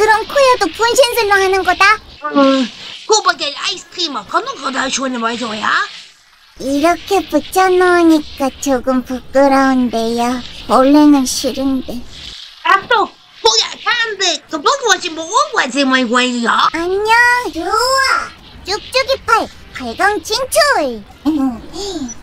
그럼 코야도 분신술로 하는 거다? 호박에 아이스크림을 거는 거다 주는 말이야. 이렇게 붙여놓으니까 조금 부끄러운데요. 원래는 싫은데. 또 뭐야 사람들 그 먹어야지 먹어야지 말이야. 안녕. 좋아. 쭉쭉이 팔 8강 진출.